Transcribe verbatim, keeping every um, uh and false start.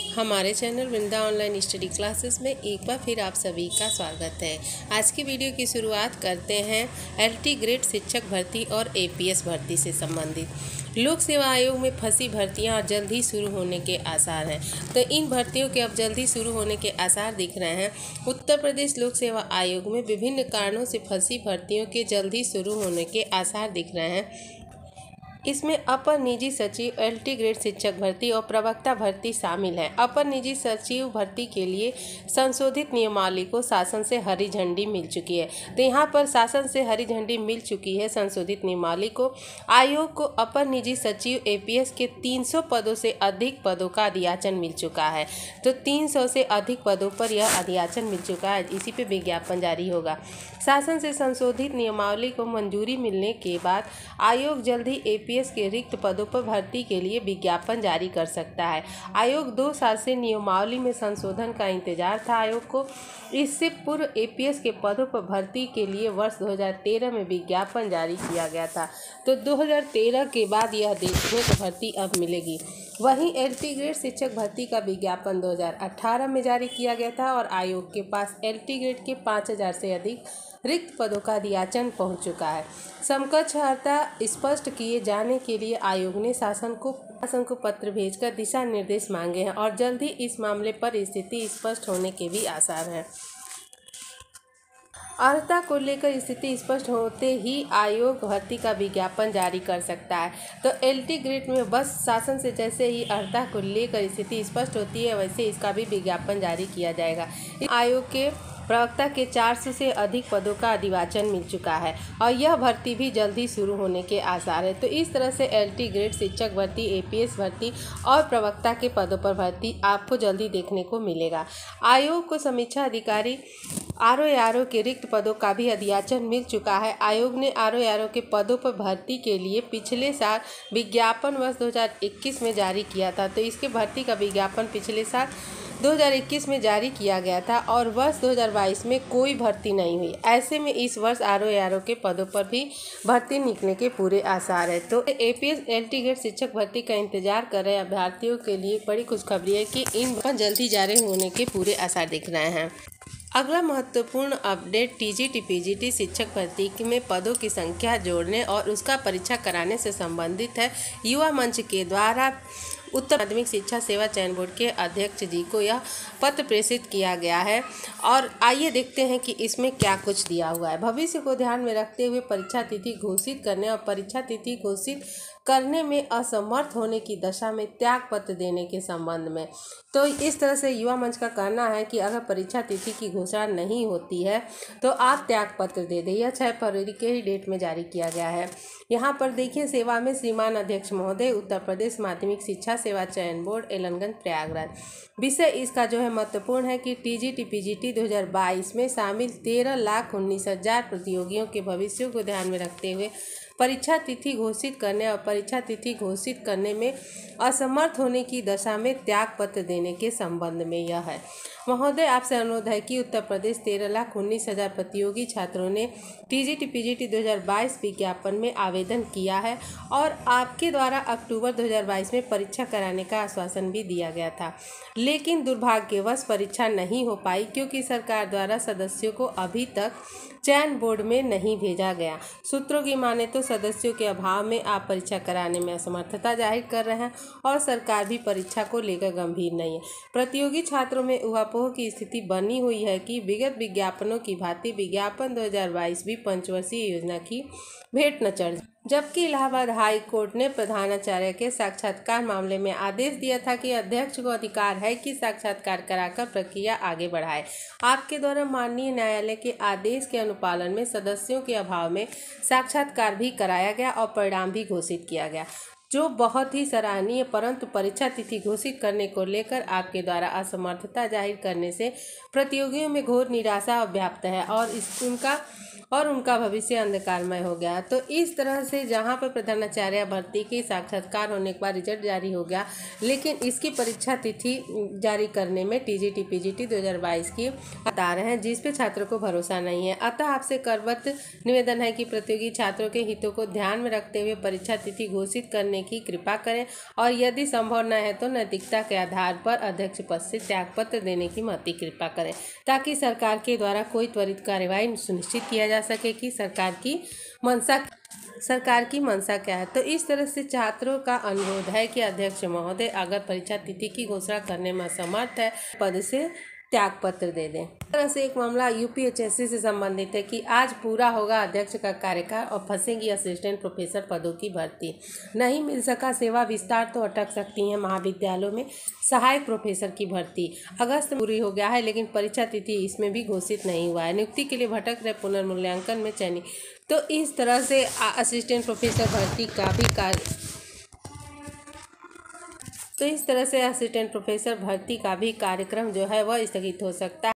हमारे channel Vrinda online study classes में एक बार फिर आप सभी का स्वागत है। आज की वीडियो की शुरुआत करते हैं एलटी ग्रेड शिक्षक भर्ती और एपीएस भर्ती से संबंधित। लोक सेवा आयोग में फंसी भर्तियां और जल्द ही शुरू होने के आसार हैं। तो इन भर्तियों के अब जल्दी शुरू होने के आसार दिख रहे हैं। उत्तर प्रदेश लोक सेवा आयोग में विभिन्न कारणों से फंसी भर्तियों के जल्द ही शुरू होने के आसार दिख रहे हैं। इसमें अपर निजी सचिव, एलटी ग्रेड शिक्षक भर्ती और प्रवक्ता भर्ती शामिल है। अपर निजी सचिव भर्ती के लिए संशोधित नियमावली को शासन से हरी झंडी मिल चुकी है। तो यहाँ पर शासन से हरी झंडी मिल चुकी है संशोधित नियमावली को। आयोग को अपर निजी सचिव एपीएस के तीन सौ पदों से अधिक पदों का अधियाचन मिल चुका है। तो तीन सौ से अधिक पदों पर यह अधियाचन मिल चुका है। इसी पे विज्ञापन जारी होगा। शासन से संशोधित नियमावली को मंजूरी मिलने के बाद आयोग जल्द ही एपीएस के रिक्त पदों पर भर्ती के लिए विज्ञापन जारी कर सकता है। आयोग दो साल से नियमावली में संशोधन का इंतजार था। आयोग को इससे पूर्व एपीएस के पदों पर भर्ती के लिए वर्ष दो हज़ार तेरह में विज्ञापन जारी किया गया था। तो दो हज़ार तेरह के बाद यह देखने को भर्ती अब मिलेगी। वहीं एलटी ग्रेड शिक्षक भर्ती का विज्ञापन दो हज़ार अठारह में जारी किया गया था और आयोग के पास एलटी ग्रेड के पाँच हज़ार से अधिक रिक्त पदों का अधियाचन पहुंच चुका है। समकक्ष अर्हता स्पष्ट किए जाने के लिए आयोग ने शासन को शासन को पत्र भेजकर दिशा निर्देश मांगे हैं और जल्द ही इस मामले पर स्थिति स्पष्ट होने के भी आसार हैं। अर्हता को लेकर स्थिति स्पष्ट होते ही आयोग भर्ती का विज्ञापन जारी कर सकता है। तो एलटी ग्रेड में बस शासन से जैसे ही अर्हता को लेकर स्थिति स्पष्ट होती है वैसे इसका भी विज्ञापन जारी किया जाएगा। आयोग के प्रवक्ता के चार सौ से अधिक पदों का अधिवाचन मिल चुका है और यह भर्ती भी जल्दी शुरू होने के आसार है। तो इस तरह से एलटी ग्रेड शिक्षक भर्ती, एपीएस भर्ती और प्रवक्ता के पदों पर भर्ती आपको जल्दी देखने को मिलेगा। आयोग को समीक्षा अधिकारी आर ओ आर ओ के रिक्त पदों का भी अधियाचन मिल चुका है। आयोग ने आर ओ आर ओ के पदों पर भर्ती के लिए पिछले साल विज्ञापन वर्ष दो हज़ार इक्कीस में जारी किया था। तो इसके भर्ती का विज्ञापन पिछले साल दो हज़ार इक्कीस में जारी किया गया था और वर्ष दो हज़ार बाईस में कोई भर्ती नहीं हुई। ऐसे में इस वर्ष आर ओ आर ओ के पदों पर भी भर्ती निकलने के पूरे आसार है। तो एपीएस एलटी ग्रेड शिक्षक भर्ती का इंतजार कर रहे अभ्यर्थियों के लिए बड़ी खुशखबरी है कि इन जल्दी जारी होने के पूरे आसार दिख रहे हैं। अगला महत्वपूर्ण अपडेट टीजीटी पीजीटी शिक्षक भर्ती में पदों की संख्या जोड़ने और उसका परीक्षा कराने से संबंधित है। युवा मंच के द्वारा उत्तर माध्यमिक शिक्षा सेवा चयन बोर्ड के अध्यक्ष जी को यह पत्र प्रेषित किया गया है और आइए देखते हैं कि इसमें क्या कुछ दिया हुआ है। भविष्य को ध्यान में रखते हुए परीक्षा तिथि घोषित करने और परीक्षा तिथि घोषित करने में असमर्थ होने की दशा में त्याग पत्र देने के संबंध में। तो इस तरह से युवा मंच का कहना है कि अगर परीक्षा तिथि की घोषणा नहीं होती है तो आप त्याग पत्र दे दें। यह छह फरवरी के ही डेट में जारी किया गया है। यहाँ पर देखिए, सेवा में श्रीमान अध्यक्ष महोदय, उत्तर प्रदेश माध्यमिक शिक्षा सेवा चयन बोर्ड, एलनगंज, प्रयागराज। विषय इसका जो है महत्वपूर्ण है कि टीजीटी पीजीटी दो हज़ार बाईस में शामिल तेरह लाख उन्नीस हजार प्रतियोगियों के भविष्यों को ध्यान में रखते हुए परीक्षा तिथि घोषित करने और परीक्षा तिथि घोषित करने में असमर्थ होने की दशा में त्याग पत्र देने के संबंध में यह है। महोदय, आपसे अनुरोध है कि उत्तर प्रदेश तेरह लाख उन्नीस हजार प्रतियोगी छात्रों ने टीजीटी पीजीटी दो हज़ार बाईस विज्ञापन में आवेदन किया है और आपके द्वारा अक्टूबर दो हज़ार बाईस में परीक्षा कराने का आश्वासन भी दिया गया था, लेकिन दुर्भाग्यवश परीक्षा नहीं हो पाई क्योंकि सरकार द्वारा सदस्यों को अभी तक चयन बोर्ड में नहीं भेजा गया। सूत्रों की माने तो सदस्यों के अभाव में आप परीक्षा कराने में असमर्थता जाहिर कर रहे हैं और सरकार भी परीक्षा को लेकर गंभीर नहीं है। प्रतियोगी छात्रों में ऊहापोह की स्थिति बनी हुई है कि विगत विज्ञापनों की भांति विज्ञापन दो हज़ार बाईस भी पंचवर्षीय योजना की भेंट न चढ़, जबकि इलाहाबाद हाई कोर्ट ने प्रधानाचार्य के साक्षात्कार मामले में आदेश दिया था कि अध्यक्ष को अधिकार है कि साक्षात्कार कराकर प्रक्रिया आगे बढ़ाए। आपके द्वारा माननीय न्यायालय के आदेश के अनुपालन में सदस्यों के अभाव में साक्षात्कार भी कराया गया और परिणाम भी घोषित किया गया, जो बहुत ही सराहनीय। परंतु परीक्षा तिथि घोषित करने को लेकर आपके द्वारा असमर्थता जाहिर करने से प्रतियोगियों में घोर निराशा व्याप्त है और इस उनका और उनका भविष्य अंधकारमय हो गया। तो इस तरह से जहाँ पर प्रधानाचार्य भर्ती की साक्षात्कार होने के बाद रिजल्ट जारी हो गया, लेकिन इसकी परीक्षा तिथि जारी करने में टीजीटी पीजीटी दो हज़ार बाईस की बता रहे हैं, जिस पे छात्रों को भरोसा नहीं है। अतः आपसे करवत निवेदन है कि प्रतियोगी छात्रों के हितों को ध्यान में रखते हुए परीक्षा तिथि घोषित करने की कृपा करें और यदि संभव न है तो नैतिकता के आधार पर अध्यक्ष पद से त्यागपत्र देने की महती कृपा करें, ताकि सरकार के द्वारा कोई त्वरित कार्यवाही सुनिश्चित किया जा सके कि सरकार की मंशा सरकार की मंशा क्या है। तो इस तरह से छात्रों का अनुरोध है कि अध्यक्ष महोदय अगर परीक्षा तिथि की घोषणा करने में असमर्थ है, पद से त्याग पत्र दे दें। इस तरह से एक मामला यूपीएचएससी से संबंधित है कि आज पूरा होगा अध्यक्ष का कार्यकाल और फंसेगी असिस्टेंट प्रोफेसर पदों की भर्ती। नहीं मिल सका सेवा विस्तार तो अटक सकती हैं महाविद्यालयों में सहायक प्रोफेसर की भर्ती। अगस्त में पूरी हो गया है, लेकिन परीक्षा तिथि इसमें भी घोषित नहीं हुआ है। नियुक्ति के लिए भटक रहे पुनर्मूल्यांकन में चयनित। तो इस तरह से असिस्टेंट प्रोफेसर भर्ती का भी कार्य तो इस तरह से असिस्टेंट प्रोफेसर भर्ती का भी कार्यक्रम जो है वह स्थगित हो सकता है।